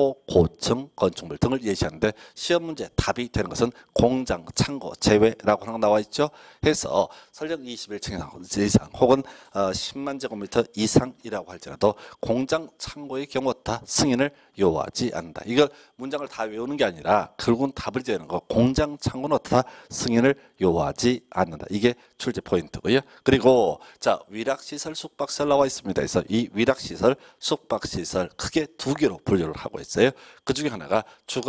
초고층 건축물 등을 예시하는데 시험 문제 답이 되는 것은 공장, 창고 제외라고 하는 거 나와 있죠. 해서 설령 이십일 층 이상 혹은 어, 십만 제곱미터 이상이라고 할지라도 공장, 창고의 경우 다 승인을 요하지 않는다. 이걸 문장을 다 외우는 게 아니라 결국은 답을 지는 거 공장, 창고는 어떻다? 승인을 요하지 않는다. 이게 출제 포인트고요. 그리고 자 위락시설, 숙박시설 나와 있습니다. 그래서 이 위락시설, 숙박시설 크게 두 개로 분류를 하고 있어요. 그 중에 하나가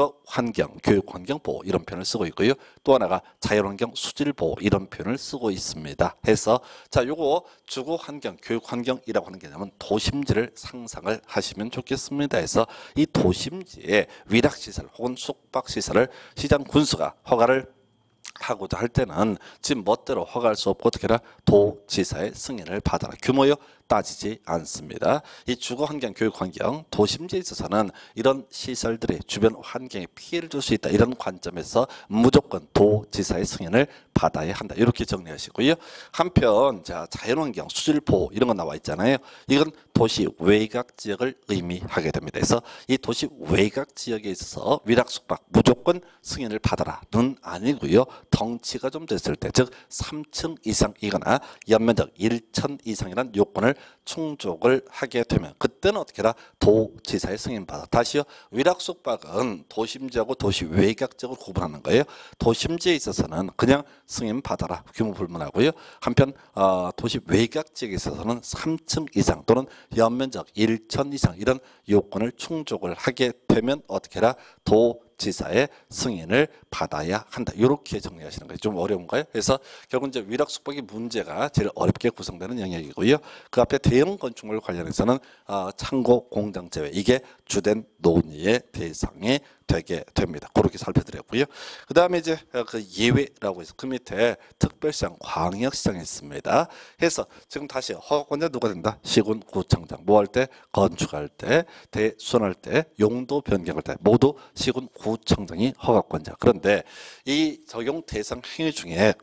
주거환경, 교육환경보호 이런 표현을 쓰고 있고요. 또 하나가 자연환경, 수질보호 이런 표현을 쓰고 있습니다. 해서 자 요거 주거환경, 교육환경이라고 하는 개념은 도심지를 상상을 하시면 좋겠습니다. 해서 이 도심지에 위락시설 혹은 숙박시설을 시장 군수가 허가를 하고자 할 때는 지금 멋대로 허가할 수 없고 어떻게 해라? 도지사의 승인을 받아라. 규모요? 따지지 않습니다. 이 주거환경, 교육환경, 도심지에 있어서는 이런 시설들이 주변 환경에 피해를 줄 수 있다. 이런 관점에서 무조건 도지사의 승인을 받아야 한다. 이렇게 정리하시고요. 한편 자 자연환경, 수질보호 이런 거 나와 있잖아요. 이건 도시 외곽 지역을 의미하게 됩니다. 그래서 이 도시 외곽 지역에 있어서 위락 숙박 무조건 승인을 받아라는 아니고요. 덩치가 좀 됐을 때, 즉 삼 층 이상이거나 연면적 천 이상이라는 요건을 충족을 하게 되면 그때는 어떻게 해라? 도지사의 승인받아. 다시요. 위락 숙박은 도심지하고 도시 외곽 지역을 구분하는 거예요. 도심지에 있어서는 그냥 승인받아라. 규모 불문하고요. 한편 어, 도시 외곽 지역에 있어서는 삼 층 이상 또는 연면적 천 이상 이런 요건을 충족을 하게 되면 어떻게 해라? 도지사의 승인을 받아야 한다. 이렇게 정리하시는 거예요. 좀 어려운가요? 그래서 결국 이제 위락 숙박의 문제가 제일 어렵게 구성되는 영역이고요. 그 앞에 대형 건축물 관련해서는 어, 창고, 공장 제외 이게 주된 논의의 대상이 되게 됩니다. 그렇게 살펴드렸고요. 그 다음에 이제 그 예외라고 해서 그 밑에 특별시장, 광역시장이 있습니다. 해서 지금 다시 허가권자 누가 된다? 시군구청장. 뭐 할 때? 건축할 때, 대수선할 때, 용도 변경할 때 모두 시군구청장이 허가권자. 그런데 이 적용 대상 행위 중에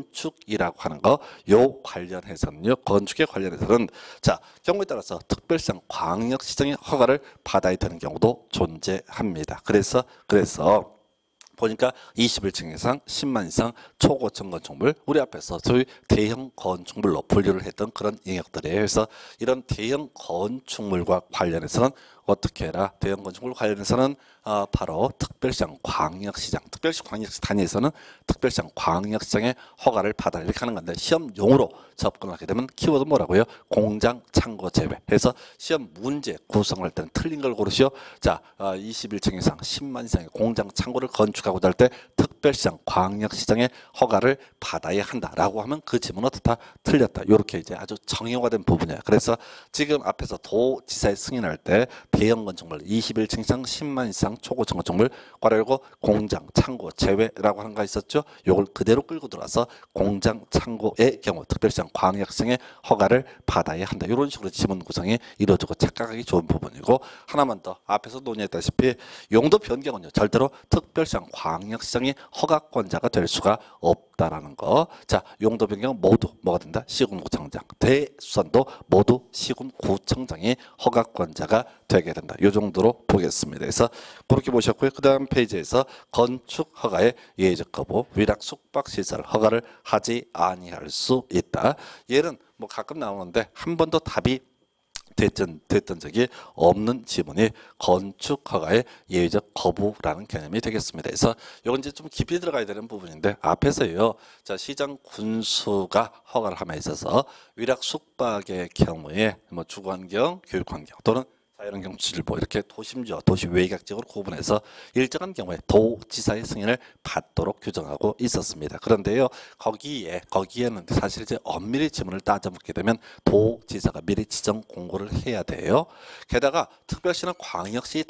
건축이라고 하는 거 요 관련해서는요. 건축에 관련해서는 자 경우에 따라서 특별시장, 광역시장의 허가를 받아야 되는 경우도 존재합니다. 그래서 그래서 보니까 이십일 층 이상, 십만 이상 초고층 건축물 우리 앞에서 소위 대형 건축물로 분류를 했던 그런 영역들이에요. 그래서 이런 대형 건축물과 관련해서는 어떻게 해라? 대형 건축물 관련해서는 어, 바로 특별시장, 광역시장, 특별시 광역시 단위에서는 특별시장, 광역시장의 허가를 받아 이렇게 하는 건데 시험용으로 접근을 하게 되면 키워드 뭐라고요? 공장, 창고 제외. 해서 시험 문제 구성할 때는 틀린 걸 고르시오. 자, 어, 이십일 층 이상, 십만 이상의 공장, 창고를 건축하고자 할 때 특별시장, 광역시장의 허가를 받아야 한다라고 하면 그 지문은 어떻다? 틀렸다. 이렇게 이제 아주 정형화된 부분이야. 그래서 지금 앞에서 도지사에 승인할 때 대형 건축물 이십일 층 이상, 십만 이상 초고층 건축물 괄호 공장, 창고 제외라고 하는 거 있었죠. 요걸 그대로 끌고 들어와서 공장, 창고의 경우 특별시장, 광역시장의 허가를 받아야 한다. 이런 식으로 지문 구성이 이루어지고 착각하기 좋은 부분이고 하나만 더 앞에서 논의했다시피 용도 변경은요. 절대로 특별시장, 광역시장이 허가권자가 될 수가 없다라는 거. 자, 용도 변경 모두 뭐가 된다? 시군구청장, 대수선도 모두 시군구청장이 허가권자가 되게 된다. 이 정도로 보겠습니다. 그래서 그렇게 보셨고요. 그 다음 페이지에서 건축 허가의 예외적 거부, 위락 숙박 시설 허가를 하지 아니할 수 있다. 얘는 뭐 가끔 나오는데 한 번도 답이 됐던, 됐던 적이 없는 지문이 건축 허가의 예외적 거부라는 개념이 되겠습니다. 그래서 이건 이제 좀 깊이 들어가야 되는 부분인데 앞에서요. 자, 시장 군수가 허가를 함에 있어서 위락 숙박의 경우에 뭐 주거환경, 교육환경 또는 자연환경 질보 이렇게 도심지와 도시 외곽지역으로 구분해서 일정한 경우에 도지사의 승인을 받도록 규정하고 있었습니다. 그런데요, 거기에 거기에는 사실 이제 엄밀히 지문을 따져 묻게 되면 도지사가 미리 지정 공고를 해야 돼요. 게다가 특별시나 광역시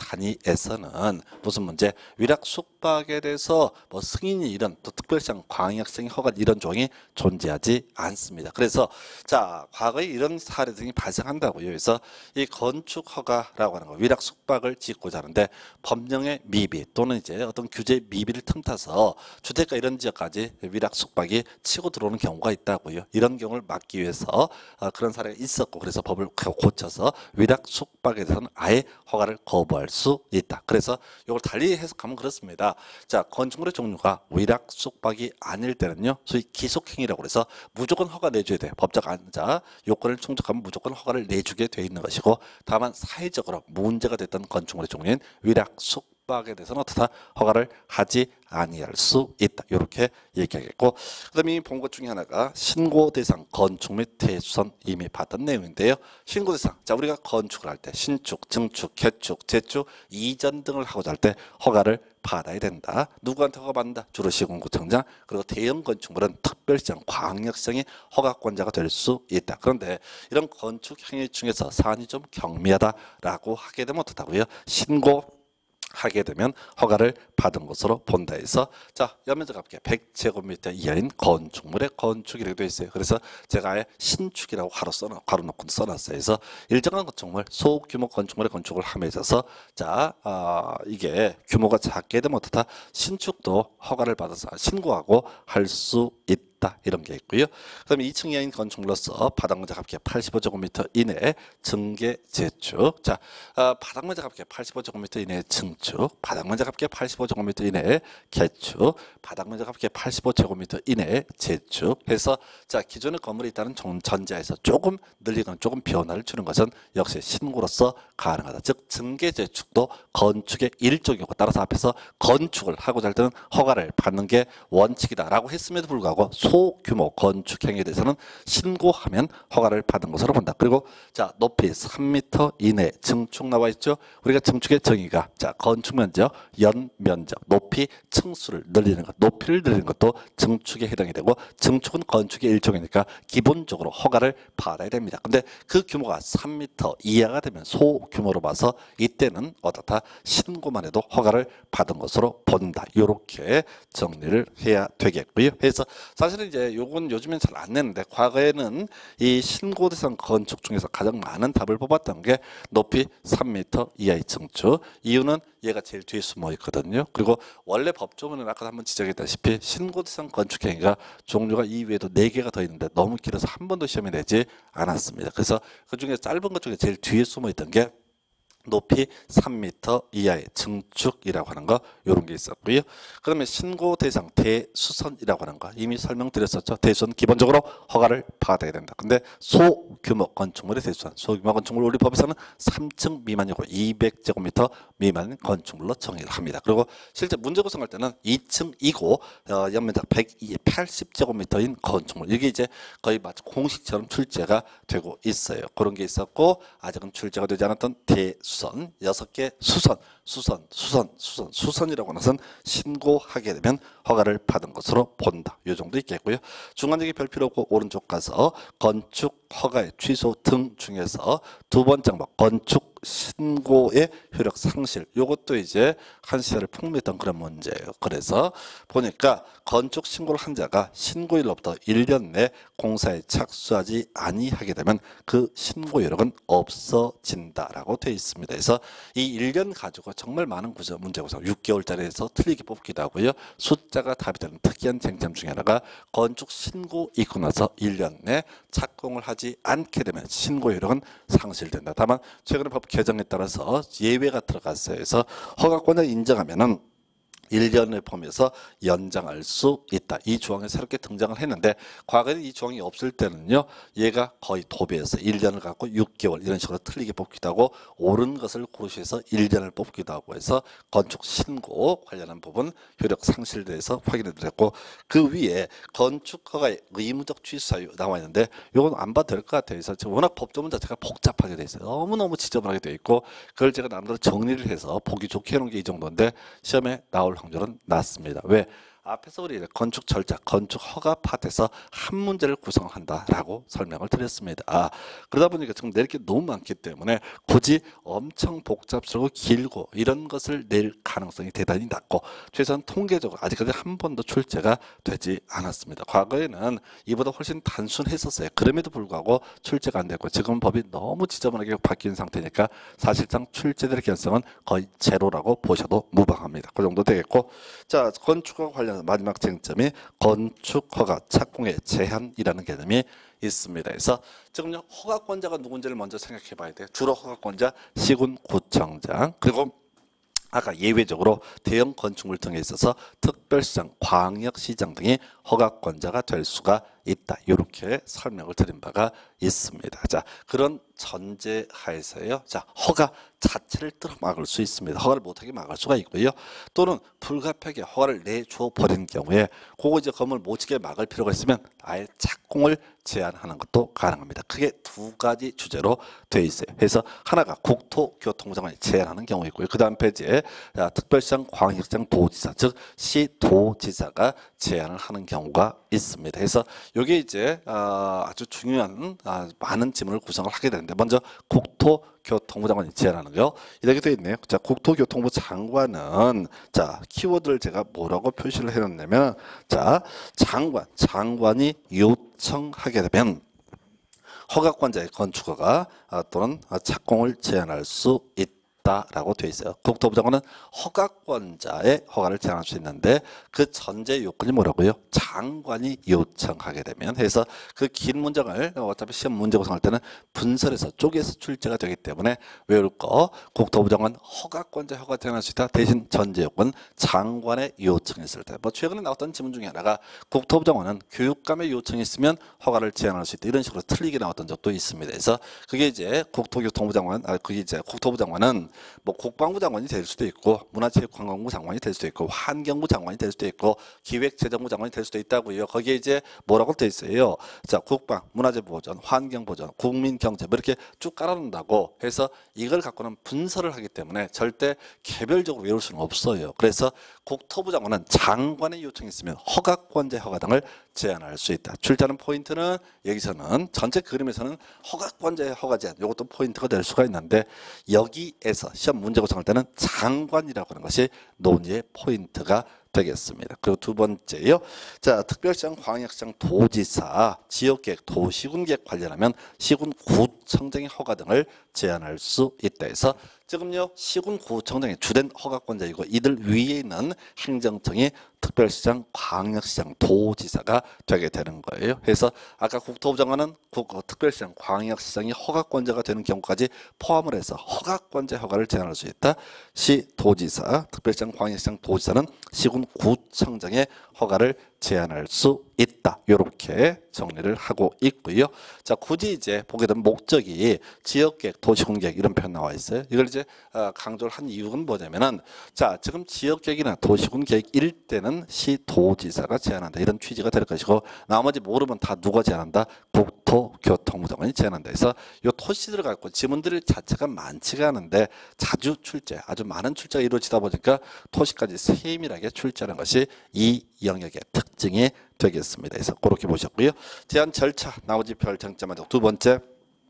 단위에서는 무슨 문제 위락 숙박에 대해서 뭐 승인이 이런 또 특별시장 광역시장 허가 이런 조항이 존재하지 않습니다. 그래서 자 과거에 이런 사례 등이 발생한다고요. 그래서 이 건축 허가 라고 하는 거 위락 숙박을 짓고자 하는데 법령의 미비 또는 이제 어떤 규제 미비를 틈타서 주택가 이런 지역까지 위락 숙박이 치고 들어오는 경우가 있다고요. 이런 경우를 막기 위해서 그런 사례가 있었고 그래서 법을 고쳐서 위락 숙박에 대해서는 아예 허가를 거부할 수 있다. 그래서 이걸 달리 해석하면 그렇습니다. 자, 건축물의 종류가 위락 숙박이 아닐 때는요, 소위 기속행위라고 해서 무조건 허가 내줘야 돼. 법적 안자 요건을 충족하면 무조건 허가를 내주게 돼 있는 것이고 다만 사회 적으로 문제가 됐던 건축물의 종류인 위락 숙박에 대해서는 어떻다 허가를 하지 아니할 수 있다. 이렇게 얘기하겠고 그다음에 이미 본 것 중에 하나가 신고 대상 건축 및 대수선 이미 봤던 내용인데요. 신고 대상 자 우리가 건축을 할 때 신축, 증축, 개축, 재축, 이전 등을 하고자 할 때 허가를 받아야 된다. 누구한테 허가 받는다? 주로 시군구청장 그리고 대형 건축물은 특별시장, 광역시장이 허가권자가 될 수 있다. 그런데 이런 건축 행위 중에서 사안이 좀 경미하다라고 하게 되면 어떻다고요? 신고 하게 되면 허가를 받은 것으로 본다 해서 자 연면적 합계 백 제곱미터 이하인 건축물의 건축이라고 되어 있어요. 그래서 제가 아예 신축이라고 가로 써놓 가로 놓고 써놨어요. 그래서 일정한 건축물 소규모 건축물의 건축을 함에 있어서 자 어, 이게 규모가 작게 되면 어떻다 신축도 허가를 받아서 신고하고 할 수 있다. 이런 게 있고요. 그다음에 이 층 이하인 건축물로서 바닥면적 합계 팔십오 제곱미터 이내 증계 재축. 자, 어, 바닥면적 합계 팔십오 제곱미터 이내 증축, 바닥면적 합계 팔십오 제곱미터 이내 개축, 바닥면적 합계 팔십오 제곱미터 이내 재축. 해서 자 기존의 건물이 있다는 전제에서 조금 늘리거나 조금 변화를 주는 것은 역시 신고로서 가능하다. 즉 증계 재축도 건축의 일종이고 따라서 앞에서 건축을 하고자 할 때는 허가를 받는 게 원칙이다라고 했음에도 불구하고 소규모 건축 행위에 대해서는 신고하면 허가를 받은 것으로 본다. 그리고 자 높이 삼 미터 이내 증축 나와 있죠. 우리가 증축의 정의가 자 건축 면적, 연 면적, 높이, 층수를 늘리는 것, 높이를 늘리는 것도 증축에 해당이 되고 증축은 건축의 일종이니까 기본적으로 허가를 받아야 됩니다. 근데 그 규모가 삼 미터 이하가 되면 소규모로 봐서 이때는 어떻다 신고만 해도 허가를 받은 것으로 본다. 이렇게 정리를 해야 되겠고요. 그래서 사실은 이제 요건 요즘엔 잘 안 내는데 과거에는 이 신고 대상 건축 중에서 가장 많은 답을 뽑았던 게 높이 삼 미터 이하의 증축. 이유는 얘가 제일 뒤에 숨어 있거든요. 그리고 원래 법조문은 아까 한번 지적했다시피 신고 대상 건축 행위가 종류가 이 외에도 네 개가 더 있는데 너무 길어서 한 번도 시험에 내지 않았습니다. 그래서 그 중에 짧은 것 중에 제일 뒤에 숨어 있던 게 높이 삼 미터 이하의 증축이라고 하는 거 이런 게 있었고요. 그러면 신고 대상 대수선이라고 하는 거 이미 설명드렸었죠. 대수선 기본적으로 허가를 받아야 된다. 근데 소규모 건축물의 대수선, 소규모 건축물 우리 법에서는 삼 층 미만이고 이백 제곱미터 미만 건축물로 정의를 합니다. 그리고 실제 문제 구성할 때는 이 층이고 어, 연면적 백팔십 제곱미터인 건축물, 이게 이제 거의 마치 공식처럼 출제가 되고 있어요. 그런 게 있었고, 아직은 출제가 되지 않았던 대수선 여섯 개 수선, 수선, 수선, 수선, 수선이라고 하는 것은 신고하게 되면 허가를 받은 것으로 본다. 이 정도 있겠고요. 중간적인 별필요 없고 오른쪽 가서 건축 허가의 취소 등 중에서 두 번째 항목 건축 신고의 효력 상실, 이것도 이제 한 시대를 풍미했던 그런 문제예요. 그래서 보니까 건축 신고를 한 자가 신고일로부터 일 년 내 공사에 착수하지 아니하게 되면 그 신고 효력은 없어진다라고 되어 있습니다. 그래서 이 일 년 가지고 정말 많은 구조 문제 구성 육 개월짜리에서 틀리게 뽑기도 하고요. 숫자가 답이 되는 특이한 쟁점 중에 하나가 건축 신고 있고 나서 일 년 내 착공을 하지 않게 되면 신고 효력은 상실된다. 다만 최근에 법 개정에 따라서 예외가 들어갔어요. 그래서 허가권을 인정하면은 일 년을 포함해서 연장할 수 있다. 이 조항이 새롭게 등장을 했는데 과거에 이 조항이 없을 때는요, 얘가 거의 도배해서 일 년을 갖고 육 개월 이런 식으로 틀리게 뽑기도 하고 옳은 것을 고르셔서 일 년을 뽑기도 하고 해서 건축 신고 관련한 부분 효력 상실에 대해서 확인해 드렸고, 그 위에 건축 허가의 의무적 취소 사유 나와 있는데 이건 안 봐도 될 것 같아요. 그래서 워낙 법조문 자체가 복잡하게 돼 있어요. 너무너무 지저분하게 돼 있고, 그걸 제가 남대로 정리를 해서 보기 좋게 해놓은 게 이 정도인데 시험에 나올 확률은 낮습니다. 왜? 앞에서 우리 건축 절차, 건축 허가 파트에서 한 문제를 구성한다라고 설명을 드렸습니다. 아, 그러다 보니까 지금 낼 게 너무 많기 때문에 굳이 엄청 복잡스럽고 길고 이런 것을 낼 가능성이 대단히 낮고, 최소한 통계적으로 아직까지 한 번도 출제가 되지 않았습니다. 과거에는 이보다 훨씬 단순했었어요. 그럼에도 불구하고 출제가 안 됐고, 지금 법이 너무 지저분하게 바뀐 상태니까 사실상 출제될 가능성은 거의 제로라고 보셔도 무방합니다. 그 정도 되겠고, 자, 건축과 관련 마지막 쟁점이 건축허가 착공의 제한이라는 개념이 있습니다. 그래서 지금요, 허가권자가 누군지를 먼저 생각해 봐야 돼요. 주로 허가권자 시군구청장, 그리고 아까 예외적으로 대형 건축물 등에 있어서 특별시장, 광역시장 등이 허가권자가 될 수가 있다. 이렇게 설명을 드린 바가 있습니다. 자, 그런 전제하에서요. 자, 허가 자체를 뚫어 막을 수 있습니다. 허가를 못하게 막을 수가 있고요. 또는 불가피하게 허가를 내줘 버린 경우에 그거 이제 건물 못 짓게 막을 필요가 있으면 아예 착공을 제한하는 것도 가능합니다. 크게 두 가지 주제로 되어 있어요. 그래서 하나가 국토교통부 장관이 제한하는 경우 있고요. 그 다음 페이지에 특별시장, 광역시장, 도지사, 즉 시도지사가 제한을 하는 경우가 있습니다. 그래서 이게 이제 아주 중요한 많은 지문을 구성을 하게 되는데, 먼저 국토교통부 장관이 제안하는 거 이렇게 되어 있네요. 자, 국토교통부 장관은, 자, 키워드를 제가 뭐라고 표시를 해놨냐면, 자, 장관, 장관이 요청하게 되면 허가권자의 건축허가 또는 착공을 제한할 수 있다. 라고 되어 있어요. 국토부 장관은 허가권자의 허가를 제한할 수 있는데 그 전제 요건이 뭐라고요? 장관이 요청하게 되면. 해서 그 긴 문장을 어차피 시험 문제 구성할 때는 분설해서 쪼개서 출제가 되기 때문에 외울 거, 국토부 장관 허가권자 허가 제한할 수 있다. 대신 전제 요건 장관의 요청이 있을 때. 뭐 최근에 나왔던 지문 중에 하나가 국토부 장관은 교육감의 요청이 있으면 허가를 제한할 수 있다. 이런 식으로 틀리게 나왔던 적도 있습니다. 그래서 그게 이제 국토교통부 장관, 아, 그게 이제 국토부 장관은 뭐 국방부 장관이 될 수도 있고 문화체육관광부 장관이 될 수도 있고 환경부 장관이 될 수도 있고 기획재정부 장관이 될 수도 있다고요. 거기에 이제 뭐라고 돼 있어요? 자, 국방, 문화재보전, 환경보전, 국민경제 뭐 이렇게 쭉 깔아놓는다고 해서 이걸 갖고는 분설을 하기 때문에 절대 개별적으로 외울 수는 없어요. 그래서 국토부 장관은 장관의 요청이 있으면 허가권자 허가 등을 제한할 수 있다. 출제하는 포인트는 여기서는 전체 그림에서는 허가권자의 허가 제한, 이것도 포인트가 될 수가 있는데 여기에서 시험 문제 구성할 때는 장관이라고 하는 것이 논의의 포인트가 되겠습니다. 그리고 두 번째요. 자, 특별시장, 광역시장, 도지사, 지역계획, 도시군계획 관련하면 시군구청장의 허가 등을 제한할 수 있다 해서 지금요 시군구청장이 주된 허가권자이고 이들 위에 있는 행정청이 특별시장, 광역시장, 도지사가 되게 되는 거예요. 그래서 아까 국토부 장관은 국, 어, 특별시장, 광역시장이 허가권자가 되는 경우까지 포함을 해서 허가권자 허가를 제한할 수 있다. 시, 도지사, 특별시장, 광역시장, 도지사는 시군구청장의 허가를 제한할 수 있다. 이렇게 정리를 하고 있고요. 자, 굳이 이제 보게 되면 목적이 지역계획, 도시공계획 이런 표현 나와 있어요. 이걸 이제 강조를 한 이유는 뭐냐면은 자, 지금 지역계획이나 도시공계획 일대는 시도지사가 제한한다. 이런 취지가 될 것이고 나머지 모르면 다 누가 제한한다? 국토교통부 장관이 제한한다. 그래서 이 토시들을 갖고 지문들 자체가 많지가 않은데 자주 출제, 아주 많은 출제가 이루어지다 보니까 토시까지 세밀하게 출제하는 것이 이 영역의 특징이 되겠습니다. 그래서 그렇게 보셨고요. 제한 절차, 나머지 별 쟁점하고 두 번째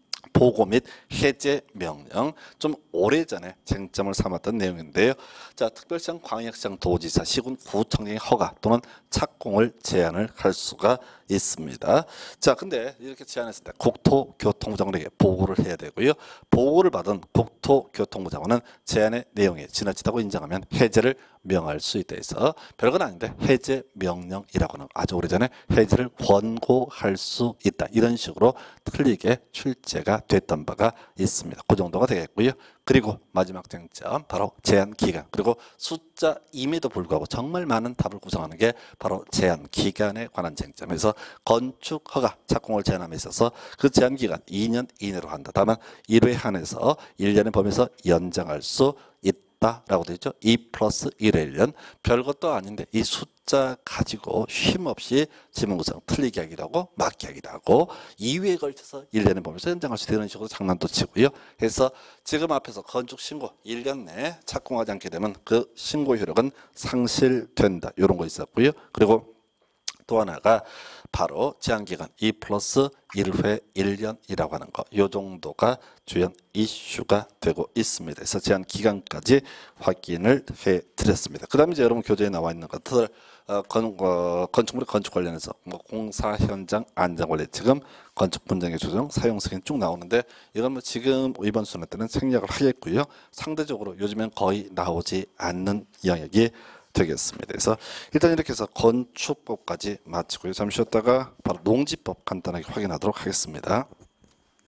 보고 및 해제 명령, 좀 오래전에 쟁점을 삼았던 내용인데요. 자, 특별시장, 광역시장, 도지사, 시군, 구청장의 허가 또는 착공을 제한을 할 수가 있습니다. 자, 근데 이렇게 제한했을 때 국토교통부 장관에게 보고를 해야 되고요. 보고를 받은 국토교통부 장관은 제한의 내용이 지나치다고 인정하면 해제를 명할 수 있다 해서 별건 아닌데 해제 명령이라고는 아주 오래전에 해제를 권고할 수 있다. 이런 식으로 틀리게 출제가 됐던 바가 있습니다. 그 정도가 되겠고요. 그리고 마지막 쟁점 바로 제한 기간, 그리고 숫자임에도 불구하고 정말 많은 답을 구성하는 게 바로 제한 기간에 관한 쟁점에서 건축 허가 착공을 제한함에 있어서 그 제한 기간 이 년 이내로 한다. 다만 일 회 한해서 일 년의 범위에서 연장할 수 있다 라고 되어 있죠. 이 플러스 일의 일 년. 별것도 아닌데 이 숫자 가지고 쉼없이 지문구성 틀리게 하기도 하고 맞게 하기도 하고 이 회에 걸쳐서 일 년의 범위에서 연장할 수 있는 식으로 장난도 치고요. 그래서 지금 앞에서 건축 신고 일 년 내에 착공하지 않게 되면 그 신고 효력은 상실된다. 이런 거 있었고요. 그리고 또 하나가 바로 제한기간 이 플러스 일 회 일 년이라고 하는 거, 이 정도가 주연 이슈가 되고 있습니다. 그래서 제한기간까지 확인을 해드렸습니다. 그 다음에 이제 여러분 교재에 나와 있는 것들 어, 건, 어, 건축물의 건축 관련해서 뭐 공사 현장 안전관리, 지금 건축 분쟁의 조정, 사용 승인 쭉 나오는데 이건 뭐 지금 이번 수능 때는 생략을 하겠고요. 상대적으로 요즘엔 거의 나오지 않는 영역이 되겠습니다. 그래서 일단 이렇게 해서 건축법까지 마치고요. 잠시 쉬었다가 바로 농지법 간단하게 확인하도록 하겠습니다.